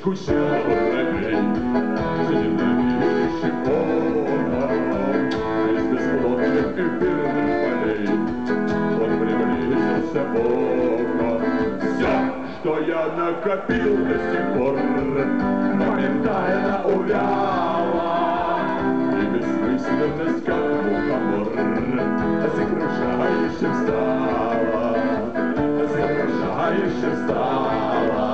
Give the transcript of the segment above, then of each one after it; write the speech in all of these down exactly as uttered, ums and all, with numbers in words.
форточку сел воробей, сидит на мирище полном, из бесплодных эфирных полей. Он приблизился боком. Все, что я накопил до сих пор, моментально увяло, и бессмысленность, как мухомор, сокрушающе встала, сокрушающе встала.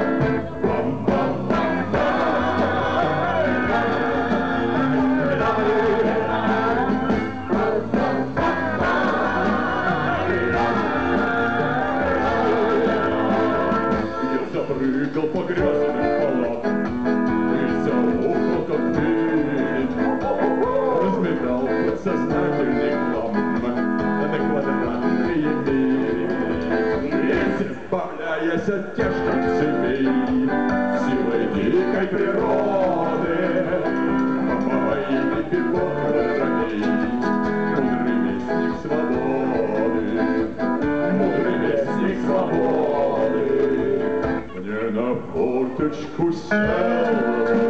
Прыгал по грязным полам и заухал, как пыль, разметал подсознательный хлам на квадратные мили, избавляясь от тяжких цепей силой дикой природы, моими беготами, мудрый вестник свободы, мудрый вестник свободы. На форточку сел